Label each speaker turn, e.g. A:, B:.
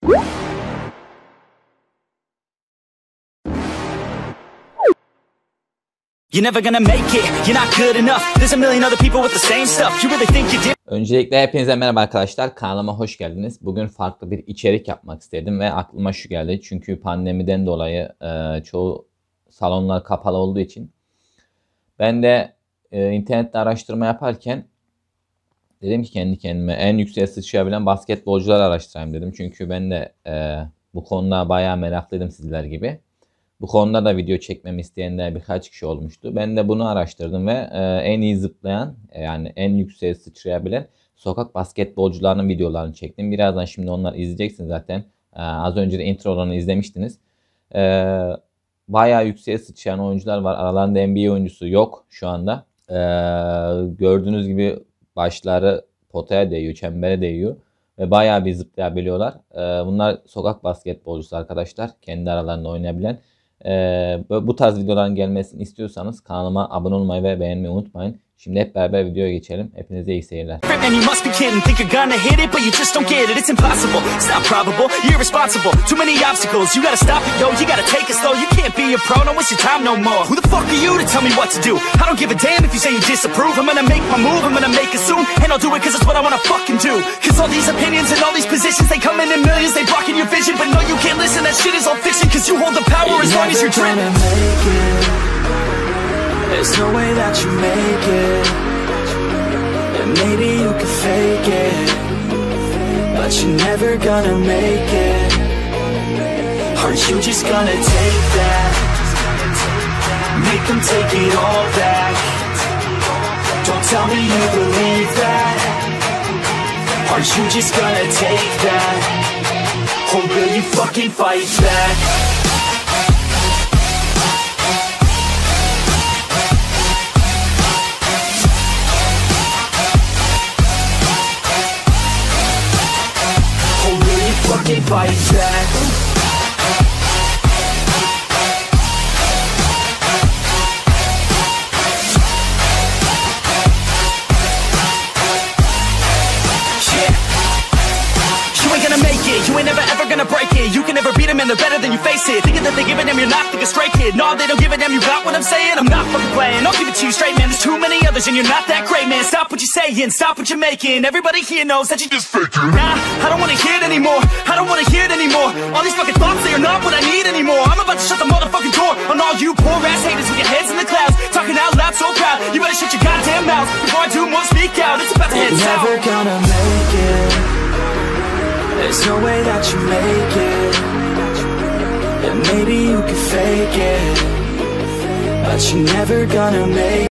A: You're never gonna make it, you're not good enough. There's a million other people with the same stuff. You really think you did?
B: Öncelikle hepinize merhaba arkadaşlar. Kanalıma hoş geldiniz. Bugün farklı bir içerik yapmak istedim ve aklıma şu geldi. Çünkü pandemiden dolayı çoğu salonlar kapalı olduğu için ben de internette araştırma yaparken dedim ki kendi kendime en yükseğe sıçrayabilen basketbolcuları araştırayım dedim. Çünkü ben de bu konuda bayağı meraklıydım sizler gibi. Bu konuda da video çekmemi isteyenler birkaç kişi olmuştu. Ben de bunu araştırdım ve en iyi zıplayan, yani en yükseğe sıçrayabilen sokak basketbolcularının videolarını çektim. Birazdan şimdi onları izleyeceksiniz zaten. Az önce de introlarını izlemiştiniz. Bayağı yükseğe sıçrayan oyuncular var. Aralarında NBA oyuncusu yok şu anda. Gördüğünüz gibi başları potaya değiyor, çembere değiyor. Ve bayağı bir zıplayabiliyorlar. Bunlar sokak basketbolcusu arkadaşlar. Kendi aralarında oynayabilen. Bu tarz videoların gelmesini istiyorsanız kanalıma abone olmayı ve beğenmeyi unutmayın. Şimdi hep beraber videoya geçelim. Hepinize iyi seyirler.
A: Man, you must be kidding. Think you're gonna hit it, but you just don't get it. It's impossible. It's not probable. You're irresponsible. Too many obstacles. You gotta stop it, yo. You gotta take it slow. You can't be a pro. Don't waste your time no more. Who the fuck are you to tell me what to do? I don't give a damn if you say you disapprove. I'm gonna make my move. I'm gonna make it soon. And I'll do it cause it's what I wanna fucking do. Cause all these opinions and all these positions, they come in millions. They blocking your vision. But no, you can't listen. That shit is all fiction. Cause you hold the power as long as you're dreaming. There's no way that you make it. And maybe you can fake it, but you're never gonna make it. Aren't you just gonna take that? Make them take it all back. Don't tell me you believe that. Aren't you just gonna take that? Or will you fucking fight back? Fight back. You ain't never ever gonna break it. You can never beat them and they're better than you face it. Thinking that they give a damn, you're not thinking straight, kid. No, they don't give a damn, you got what I'm saying? I'm not fucking playing, I'll give it to you straight, man. There's too many others and you're not that great, man. Stop what you're saying, stop what you're making. Everybody here knows that you just faking. Nah, I don't wanna hear it anymore. I don't wanna hear it anymore. All these fucking thoughts, they are not what I need anymore. I'm about to shut the motherfucking door on all you poor ass haters with your heads in the clouds, talking out loud so proud. You better shut your goddamn mouth before I do more speak out. It's about to head south. You're never gonna make it. There's no way that you make it. And maybe you can fake it, but you're never gonna make it.